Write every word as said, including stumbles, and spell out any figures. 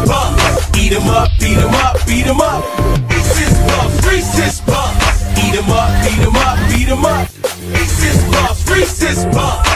bumps. Eat 'em up, beat 'em up, beat 'em up. Aces bumps, Reese's bumps. Eat 'em up, beat 'em up, beat 'em up. Aces bumps, Reese's bumps.